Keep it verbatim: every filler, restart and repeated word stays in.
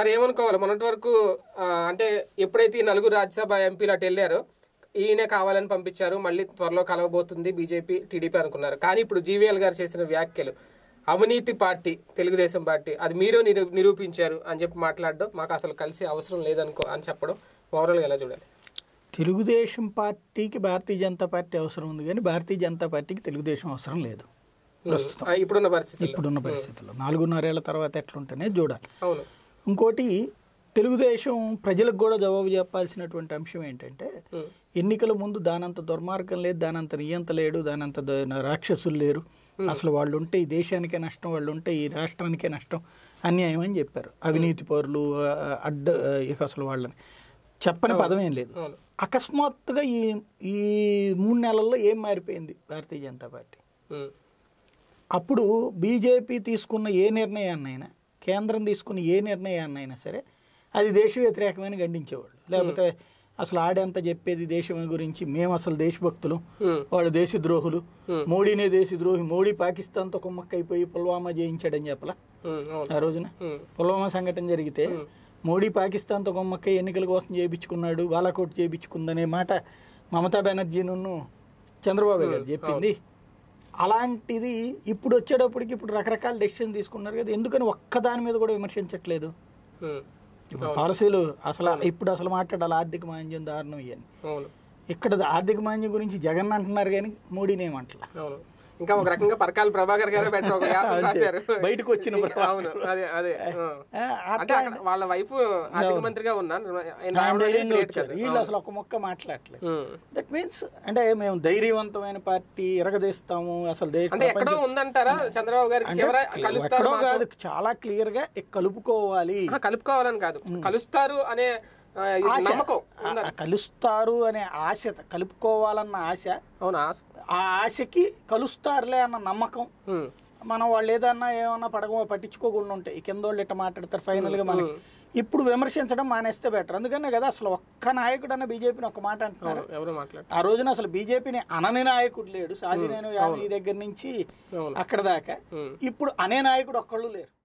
Sir ఏమనుకోవాలి మొన్నటి వరకు అంటే ఎప్పుడైతే ఈ నలుగురు రాజ్యసభ ఎంపీలు అటు వెళ్ళారో ఈయనే కావాలని పంపించారు, మళ్ళీ త్వరలో కలవబోతుంది బీజేపీ టీడీపీ అనుకున్నారు. కానీ ఇప్పుడు జీవీఎల్ గారు చేసిన వ్యాఖ్యలు అవినీతి పార్టీ తెలుగుదేశం పార్టీ అది మీరు నిరూ నిరూపించారు అని చెప్పి మాట్లాడడం, మాకు అసలు కలిసి అవసరం లేదనుకో అని చెప్పడం ఓవరాల్గా ఎలా చూడాలి? తెలుగుదేశం పార్టీకి భారతీయ జనతా పార్టీ అవసరం ఉంది, కానీ భారతీయ జనతా పార్టీకి తెలుగుదేశం అవసరం లేదు ప్రస్తుతం ఇప్పుడున్న పరిస్థితి ఇప్పుడున్న పరిస్థితుల్లో. నాలుగున్నరేళ్ల తర్వాత ఎట్లుంటేనే చూడాలి. అవును. ఇంకోటి తెలుగుదేశం ప్రజలకు కూడా జవాబు చెప్పాల్సినటువంటి అంశం ఏంటంటే, ఎన్నికల ముందు దానంత దుర్మార్గం లేదు, దానంత నియంత లేడు, దానంత రాక్షసులు లేరు, అసలు వాళ్ళు ఉంటే ఈ దేశానికే నష్టం, వాళ్ళు ఉంటే ఈ రాష్ట్రానికే నష్టం, అన్యాయం అని చెప్పారు. అవినీతి పరులు అడ్డ ఇక అసలు వాళ్ళని చెప్పని పదం ఏం లేదు. అకస్మాత్తుగా ఈ ఈ మూడు నెలల్లో ఏం మారిపోయింది భారతీయ జనతా పార్టీ? అప్పుడు బీజేపీ తీసుకున్న ఏ నిర్ణయాన్నైనా, కేంద్రం తీసుకున్న ఏ నిర్ణయాన్నైనా సరే అది దేశ వ్యతిరేకమైన ఖండించేవాళ్ళు. లేకపోతే అసలు ఆడేంత చెప్పేది దేశం గురించి, మేము అసలు దేశభక్తులు, వాళ్ళు దేశద్రోహులు, మోడీనే దేశద్రోహి, మోడీ పాకిస్తాన్తో కుమ్మక్కైపోయి పుల్వామా జయించాడని చెప్పలా ఆ రోజున? పుల్వామా సంఘటన జరిగితే మోడీ పాకిస్తాన్తో కుమ్మక్కై ఎన్నికల కోసం చేయించుకున్నాడు, బాలాకోట్ చేయించుకుందనే మాట మమతా బెనర్జీను చంద్రబాబు గారు చెప్పింది. అలాంటిది ఇప్పుడు వచ్చేటప్పటికి ఇప్పుడు రకరకాల డెసిషన్ తీసుకున్నారు కదా, ఎందుకని ఒక్కదాని మీద కూడా విమర్శించట్లేదు? ఇప్పుడు పాలసీలు అసలు ఇప్పుడు అసలు మాట్లాడాలి ఆర్థిక మాంద్యం దారుణం ఇవన్నీ. ఇక్కడ ఆర్థిక మాంద్యం గురించి జగన్ అంటున్నారు కానీ మోడీని ఏమంటలా. ఇంకా ఒక రకంగా పరకాల ప్రభాకర్ గారే బెటర్ ఒక వ్యాసం రాశారు బయటకు వచ్చిన. అవును, అదే అదే అంటే వాళ్ళ వైఫ్ ఆర్థిక మంత్రిగా ఉన్నారు, వీళ్ళు అసలు ఒక మొక్క మాట్లాడలేదు. దట్ మీన్స్ అంటే మేము ధైర్యవంతమైన పార్టీ, ఎరగదీస్తాము అసలు దేశం అంటే ఎక్కడో ఉందంటారా చంద్రబాబు గారికి? ఎక్కడో కాదు, చాలా క్లియర్ గా కలుపుకోవాలి, కలుపుకోవాలని కాదు, కలుస్తారు అనే కలుస్తారు అనే ఆశ, కలుపుకోవాలన్న ఆశ, ఆ ఆశకి కలుస్తారులే అన్న నమ్మకం. మనం వాళ్ళు ఏదన్నా ఏమన్నా పడక పట్టించుకోకుండా ఉంటాయి, ఈ కింద వాళ్ళు ఇట్లా మాట్లాడతారు. ఫైనల్ గా మనకి ఇప్పుడు విమర్శించడం మానేస్తే బెటర్. అందుకనే కదా అసలు ఒక్క నాయకుడు అన్న బీజేపీని ఒక మాట అంటున్నారు. ఆ రోజున అసలు బీజేపీని అనని నాయకుడు లేడు, సాధినేను యాదవ్ దగ్గర నుంచి అక్కడ దాకా. ఇప్పుడు అనే నాయకుడు ఒక్కళ్ళు లేరు.